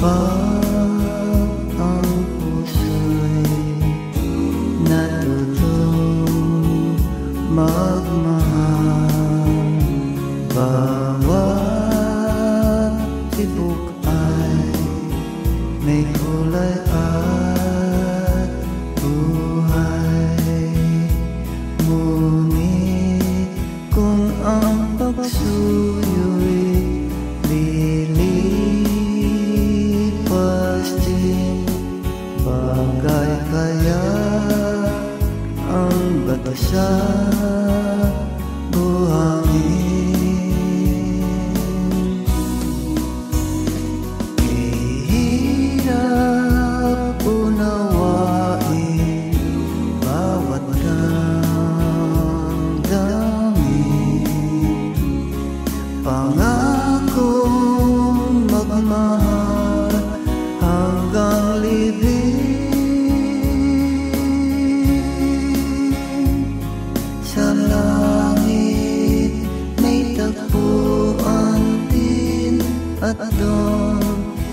Kapag ang puso'y natutong magmahal, bawat tibok ay may kulay at buhay. Ngunit kung ang pagsuyo'y lilipas din, bagay kaya ang bato sa buhangin. Hirap unawain bawat damdamin, pangakong magmahal hanggang libing. Sa langit may tagpuan din, at doon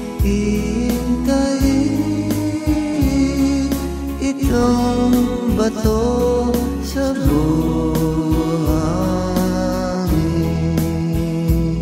hihintayin itong bato sa buhangin.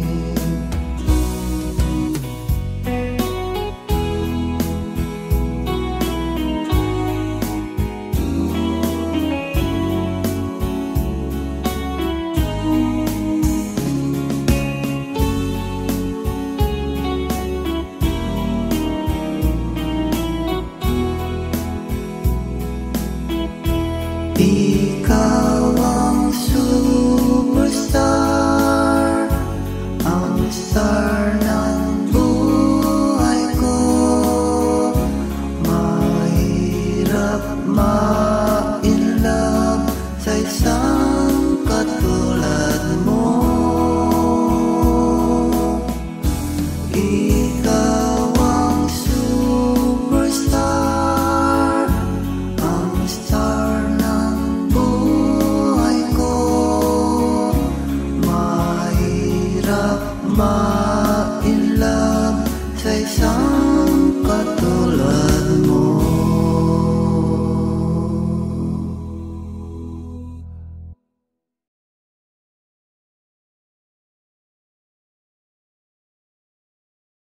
Ikaw ang superstar, ang star ng buhay ko. Mahirap ma-inlove sa isang katulad mo. Ikaw ang superstar, ang star ng buhay ko. Mahirap ma-inlove sa isang katulad mo.